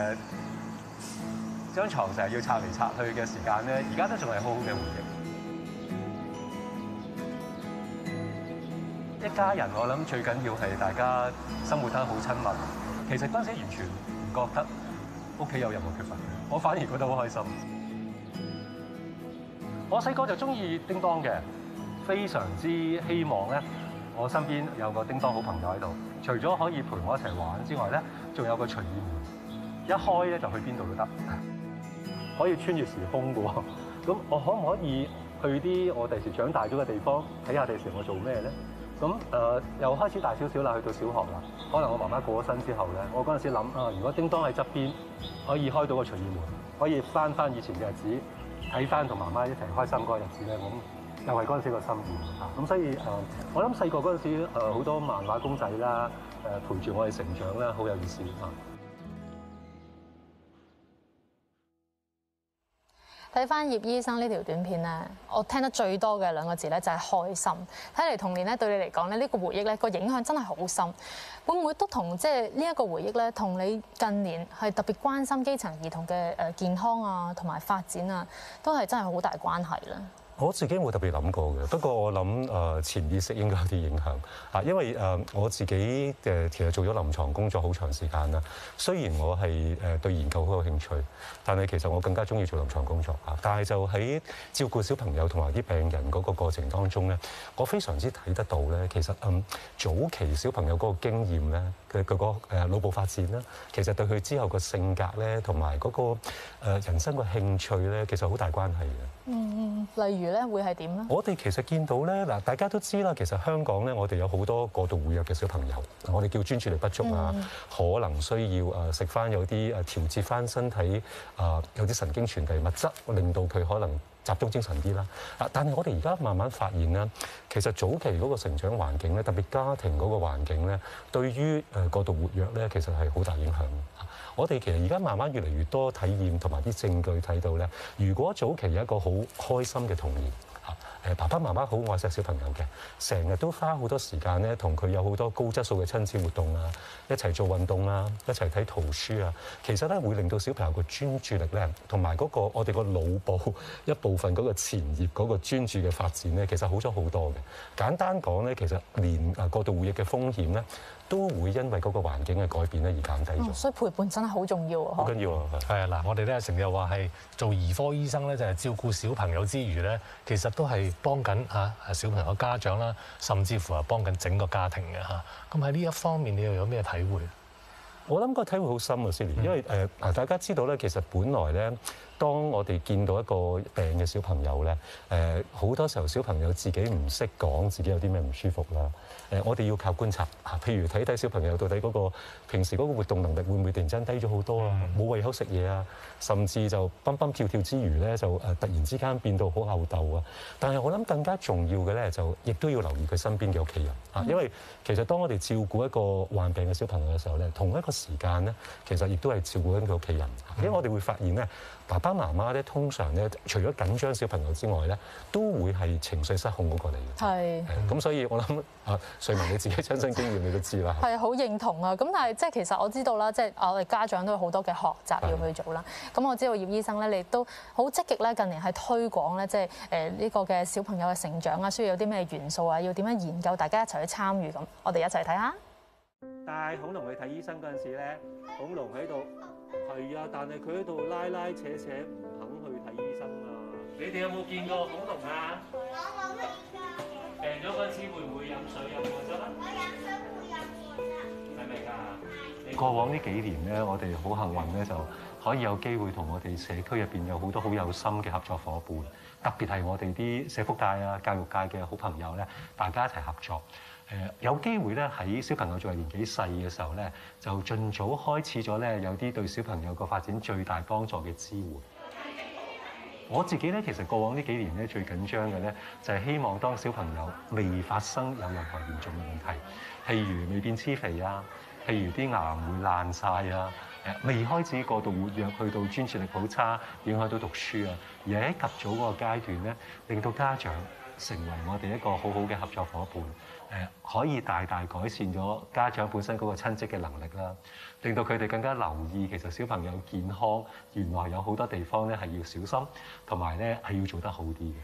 [SPEAKER 4] 張床成日要拆嚟拆去嘅時間咧，而家都仲係好好嘅回憶。一家人我諗最緊要係大家生活得好親密。其實嗰陣時完全唔覺得屋企有任何缺乏，我反而覺得好開心。我細個就中意叮當嘅，非常之希望咧，我身邊有個叮當好朋友喺度。除咗可以陪我一齊玩之外咧，仲有個隨意門，一開咧就去邊度都得，可以穿越時空嘅喎。咁我可唔可以去啲我第時長大咗嘅地方睇下第時我做咩咧？咁又開始大少少啦，去到小學啦。可能我媽媽過咗身之後咧，我嗰陣時諗如果叮當喺側邊，可以開到個隨意門，可以翻以前嘅日子，睇翻同媽媽一齊開心嗰個日子咧，咁。又係嗰陣時個心願嚇，咁所以我諗細個嗰陣時好多漫畫公仔啦，陪住我哋成長啦，好有意思嚇。
[SPEAKER 1] 睇翻葉醫生呢條短片咧，我聽得最多嘅2個字咧就係開心。睇嚟童年咧對你嚟講咧，呢個回憶咧個影響真係好深。會唔會都同即係呢一個回憶咧，同你近年係特別關心基層兒童嘅健康啊，同埋發展啊，都係真係好大關係咧？
[SPEAKER 4] 我自己冇特別諗過嘅，不過我諗潛意識應該有啲影響啊，因為我自己其實做咗臨床工作好長時間啦。雖然我係對研究好有興趣，但係其實我更加中意做臨床工作啊。但係就喺照顧小朋友同埋啲病人嗰個過程當中咧，我非常之睇得到咧，其實早期小朋友嗰個經驗咧，佢個腦部發展啦，其實對佢之後個性格咧，同埋嗰個人生個興趣咧，其實好大關係嘅。
[SPEAKER 1] 例如咧會係點咧？
[SPEAKER 4] 我哋其實見到咧，嗱，大家都知啦，其實香港咧，我哋有好多過度活躍嘅小朋友，我哋叫專注力不足啊，可能需要食翻有啲調節翻身體有啲神經傳遞物質，令到佢可能集中精神啲啦。但係我哋而家慢慢發現咧，其實早期嗰個成長環境咧，特別家庭嗰個環境咧，對於過度活躍咧，其實係好大影響。我哋其實而家慢慢越嚟越多體驗同埋啲證據睇到咧，如果早期有一個好開心嘅童年， 爸爸媽媽好愛錫小朋友嘅，成日都花好多時間咧同佢有好多高質素嘅親子活動啊，一齊做運動啊，一齊睇圖書啊，其實咧會令到小朋友個專注力咧，同埋嗰個我哋個腦部一部分嗰個前葉嗰個專注嘅發展咧，其實好咗好多嘅。簡單講咧，其實連過度活躍嘅風險咧，都會因為嗰個環境嘅改變咧而減低咗。
[SPEAKER 1] 所以陪伴真係好重要啊！
[SPEAKER 4] 好緊要啊！
[SPEAKER 2] 係啊，嗱，我哋咧成日話係做兒科醫生咧，就係照顧小朋友之餘咧，其實都係幫緊小朋友嘅家長啦，甚至乎係幫緊整個家庭嘅嚇。咁喺呢一方面，你又有咩體會？
[SPEAKER 4] 我諗個體會好深啊，Silly，因為大家知道咧，其實本來咧，當我哋見到一個病嘅小朋友咧，好多時候小朋友自己唔識講自己有啲咩唔舒服啦。我哋要靠觀察譬如睇小朋友到底嗰個平時嗰個活動能力會唔會突然間低咗好多啊？冇胃口食嘢啊，甚至就蹦蹦跳跳之餘咧，就突然之間變到好吽竇啊！但係我諗更加重要嘅咧，就亦都要留意佢身邊嘅屋企人啊，因為其實當我哋照顧一個患病嘅小朋友嘅時候咧，同一個時間咧，其實亦都係照顧緊佢屋企人，因為我哋會發現咧，爸爸媽媽咧通常咧，除咗緊張小朋友之外咧，都會係情緒失控嗰個嚟嘅。
[SPEAKER 1] 係。
[SPEAKER 4] 咁所以我諗瑞文你自己親身經驗你都知啦。
[SPEAKER 1] 係好認同啊！咁但係即係其實我知道啦，即係我哋家長都有好多嘅學習要去做啦。咁我知道葉醫生咧，你都好積極咧，近年係推廣咧，即係呢個嘅小朋友嘅成長啊，需要有啲咩元素啊，要點樣研究，大家一齊去參與咁。我哋一齊睇下。
[SPEAKER 7] 帶恐龍去睇醫生嗰陣時咧，恐龍喺度係啊，但係佢喺度拉拉扯扯，唔肯去睇醫生啊！你哋有冇見過恐龍啊？我冇見過。病咗嗰陣時會唔會飲水飲果汁啊？我飲水會飲果汁。係咪㗎？
[SPEAKER 4] 過往呢幾年咧，我哋好幸運咧，就可以有機會同我哋社區入邊有好多好有心嘅合作伙伴，特別係我哋啲社福界啊、教育界嘅好朋友咧，大家一齊合作。有機會咧喺小朋友仲係年紀細嘅時候咧，就盡早開始咗咧有啲對小朋友個發展最大幫助嘅支援。我自己咧其實過往呢幾年咧最緊張嘅咧就係希望當小朋友未發生有任何嚴重嘅問題，譬如未變黐肥啊，譬如啲牙唔會爛晒啊，未開始過度活躍去到專注力好差，影響到讀書啊，而喺及早嗰個階段咧，令到家長成為我哋一個好好嘅合作伙伴。可以大大改善咗家長本身嗰個親職嘅能力啦，令到佢哋更加留意其實小朋友健康原來有好多地方咧係要小心，同埋咧係要做得好啲嘅。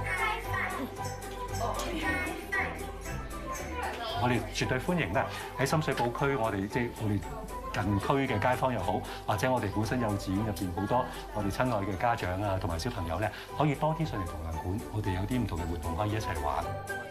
[SPEAKER 4] 我哋絕對歡迎咧喺深水埗區，我哋即係我哋近區嘅街坊又好，或者我哋本身幼稚園入邊好多我哋親愛嘅家長啊，同埋小朋友咧，可以多啲上嚟同樣館，我哋有啲唔同嘅活動可以一齊玩。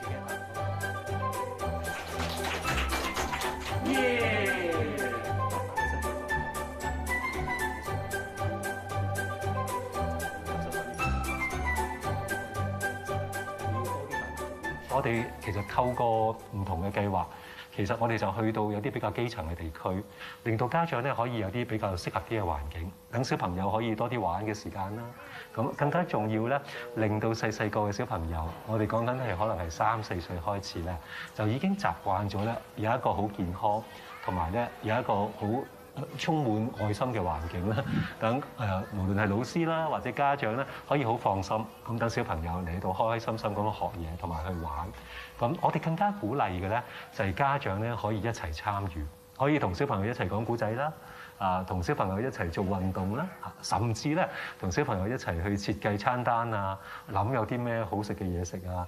[SPEAKER 4] 我哋其實透過唔同嘅計劃，其實我哋就去到有啲比較基層嘅地區，令到家長咧可以有啲比較適合啲嘅環境，等小朋友可以多啲玩嘅時間啦。咁更加重要咧，令到細個嘅小朋友，我哋講緊係可能係3、4歲開始咧，就已經習慣咗咧有一個好健康，同埋咧有一個好充滿愛心嘅環境啦，等無論係老師啦或者家長咧，可以好放心咁等小朋友嚟到開開心心咁樣學嘢同埋去玩。咁我哋更加鼓勵嘅咧，就係家長咧可以一齊參與，可以同小朋友一齊講故仔啦，同小朋友一齊做運動啦，甚至咧同小朋友一齊去設計餐單啊，諗有啲咩好食嘅嘢食啊。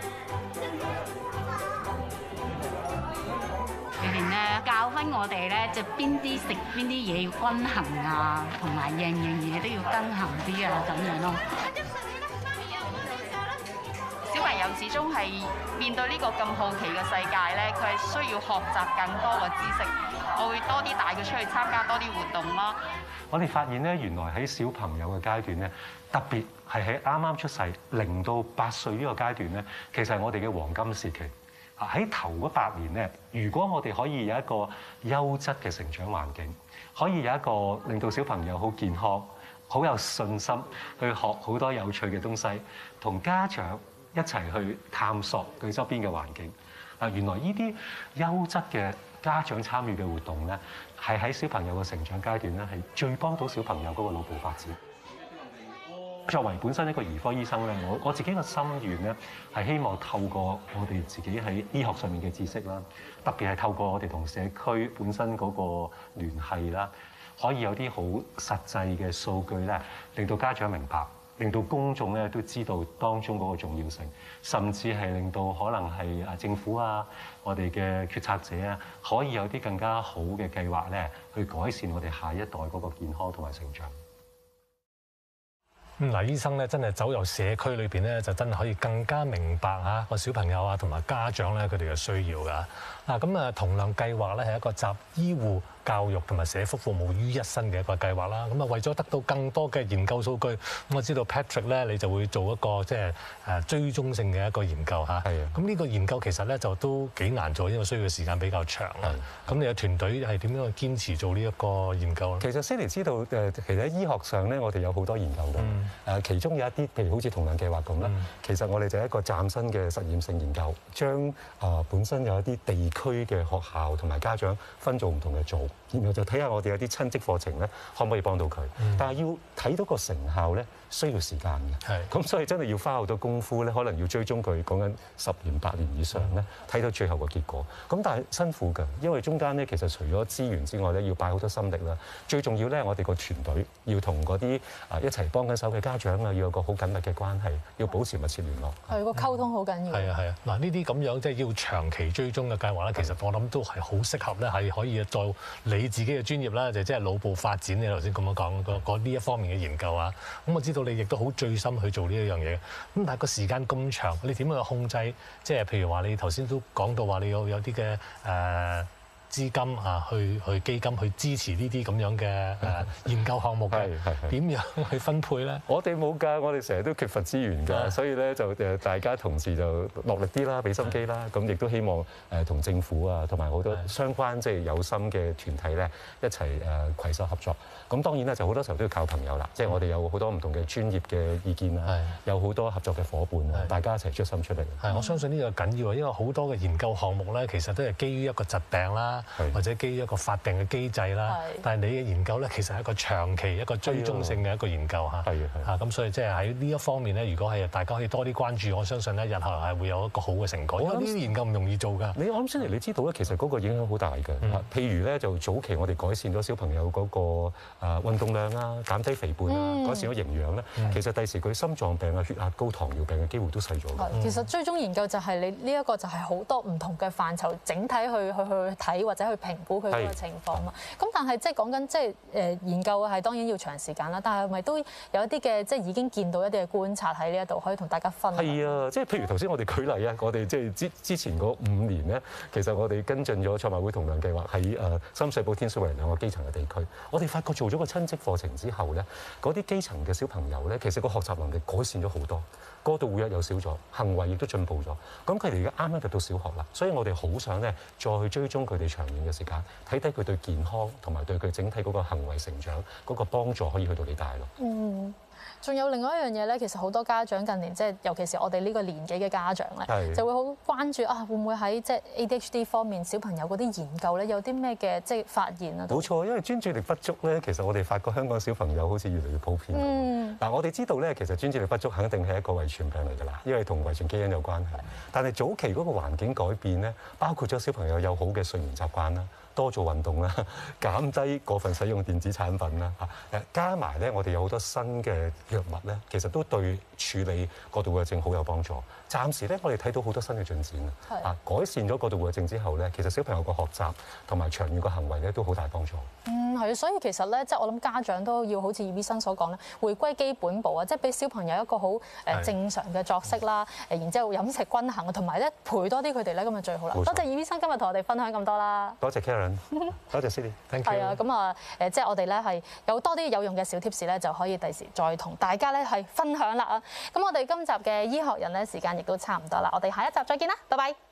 [SPEAKER 8] 裏邊咧教翻我哋咧，就邊啲食邊啲嘢要均衡啊，同埋樣樣嘢都要均衡啲啊，咁樣咯。小朋友始終係面對呢個咁好奇嘅世界咧，佢係需要學習更多嘅知識。我會多啲帶佢出去參加多啲活動咯。
[SPEAKER 4] 我哋發現咧，原來喺小朋友嘅階段咧，特別係喺啱啱出世0到8歲呢個階段咧，其實係我哋嘅黃金時期。喺頭嗰8年咧，如果我哋可以有一個優質嘅成長環境，可以有一個令到小朋友好健康、好有信心去學好多有趣嘅東西，同家長一齊去探索佢周邊嘅環境。原來呢啲優質嘅家長參與嘅活動咧，係喺小朋友嘅成長階段咧，係最幫到小朋友嗰個腦部發展。 作為本身一個兒科醫生咧，我自己嘅心願咧係希望透過我哋自己喺醫學上面嘅知識啦，特別係透過我哋同社區本身嗰個聯繫啦，可以有啲好實際嘅數據咧，令到家長明白，令到公眾咧都知道當中嗰個重要性，甚至係令到可能係政府啊、我哋嘅決策者啊，可以有啲更加好嘅計劃咧，去改善我哋下一代嗰個健康同埋成長。
[SPEAKER 2] 嗱，醫生咧真係走入社區裏邊咧，就真係可以更加明白嚇個小朋友啊同埋家長咧佢哋嘅需要㗎。嗱，咁啊同量計劃咧係一個集醫護、教育同埋社福服務於一身嘅一個計劃啦。咁啊為咗得到更多嘅研究數據，咁我知道 Patrick 咧你就會做一個即係追蹤性嘅一個研究嚇。係啊。咁呢個研究其實咧就都幾難做，因為需要嘅時間比較長啦。咁你嘅團隊係點樣去堅持做呢一個研究咧？
[SPEAKER 4] 其實 Cindy 知道其實喺醫學上咧，我哋有好多研究嘅。其中有一啲譬如好似同量計劃咁啦，其實我哋就係一個嶄新嘅實驗性研究，將本身有一啲地區嘅學校同埋家長分做唔同嘅組，然後就睇下我哋有啲親職課程咧，可唔可以幫到佢？但係要睇到個成效咧，需要時間嘅。咁所以真係要花好多功夫咧，可能要追蹤佢講緊10年8年以上咧，睇到最後個結果。咁但係辛苦㗎，因為中間咧其實除咗資源之外咧，要擺好多心力啦。最重要咧，我哋個團隊要同嗰啲一齊幫緊手嘅家長啊，要有個好緊密嘅關係，要保持密切聯絡。
[SPEAKER 1] 係個溝通好緊要。
[SPEAKER 2] 係啊係啊，嗱呢啲咁樣即係要長期追蹤嘅計劃咧，其實我諗都係好適合咧，係可以做你自己嘅專業啦，就即係腦部發展。你頭先咁樣講嗰呢一方面嘅研究啊，咁我知道你亦都好醉心去做呢一樣嘢。咁但係個時間咁長，你點樣去控制？即係譬如話你頭先都講到話你有啲嘅資金啊，去基金去支持呢啲咁樣嘅研究項目嘅，點樣去分配咧？
[SPEAKER 4] 我哋冇㗎，我哋成日都缺乏資源㗎，所以咧就大家同事就落力啲啦，俾心機啦，咁亦都希望同政府啊，同埋好多相關即係有心嘅團體咧一齊攜手合作。咁當然咧就好多時候都要靠朋友啦，即係我哋有好多唔同嘅專業嘅意見啊，有好多合作嘅伙伴啊，大家一齊出心出力。
[SPEAKER 2] 係，我相信呢個緊要啊，因為好多嘅研究項目咧，其實都係基於一個疾病啦，或者基於一個發病嘅機制啦。但係你嘅研究咧，其實係一個長期、一個追蹤性嘅一個研究嚇。係咁所以即係喺呢一方面咧，如果係大家可以多啲關注，我相信咧日後係會有一個好嘅成果。因為呢啲研究唔容易做㗎。
[SPEAKER 4] 我諗先嚟，你知道咧，其實嗰個影響好大嘅。譬如咧，就早期我哋改善咗小朋友嗰個運動量啊，減低肥胖啊，改善咗營養咧，其實第時佢心臟病啊、血壓高、糖尿病嘅機會都細咗嘅。
[SPEAKER 1] 其實追蹤研究就係你呢一個就係好多唔同嘅範疇，整體去睇或者去評估佢嗰個情況嘛。咁但係即係講緊即係研究係當然要長時間啦，但係咪都有一啲嘅即係已經見到一啲嘅觀察喺呢一度，可以同大家分享？
[SPEAKER 4] 係啊，即係譬如頭先我哋舉例啊，我哋即係之前嗰5年咧，其實我哋跟進咗賽馬會同量計劃喺深水埗天水圍2個基層嘅地區，我哋發覺做咗個親職課程之後咧，嗰啲基層嘅小朋友咧，其實個學習能力改善咗好多，過度活躍又少咗，行為亦都進步咗。咁佢哋而家啱啱入到小學啦，所以我哋好想咧再去追蹤佢哋長遠嘅時間，睇睇佢對健康同埋對佢整體嗰個行為成長嗰個幫助可以去到幾大咯。
[SPEAKER 1] 仲有另外一樣嘢咧，其實好多家長近年即係尤其是我哋呢個年紀嘅家長咧，就會好關注會唔會喺即係 ADHD 方面小朋友嗰啲研究咧有啲咩嘅即係發現啊？
[SPEAKER 4] 冇錯，因為專注力不足咧，其實我哋發覺香港小朋友好似越嚟越普遍。嗱，我哋知道咧，其實專注力不足肯定係一個遺傳病嚟㗎啦，因為同遺傳基因有關係。但係早期嗰個環境改變咧，包括咗小朋友有好嘅睡眠習慣啦，多做運動啦，減低過分使用電子產品啦，加埋咧，我哋有好多新嘅藥物咧，其實都對處理過度活躍症好有幫助。暫時咧，我哋睇到好多新嘅進展改善咗過度活躍症之後咧，其實小朋友個學習同埋長遠個行為咧都好大幫助。
[SPEAKER 1] 係，所以其實咧，即係我諗家長都要好似葉醫生所講咧，回歸基本步啊，即係俾小朋友一個好正常嘅作息啦，然之後飲食均衡，同埋咧陪多啲佢哋咧，咁就最好啦。多謝葉醫生今日同我哋分享咁多啦。
[SPEAKER 4] 多謝 Karen，多謝 Cindy，thank you。
[SPEAKER 1] 係啊，咁即係我哋咧係有多啲有用嘅小貼士咧，就可以第時再同大家咧係分享啦啊。咁我哋今集嘅醫學人咧時間亦都差唔多啦，我哋下一集再見啦，拜拜。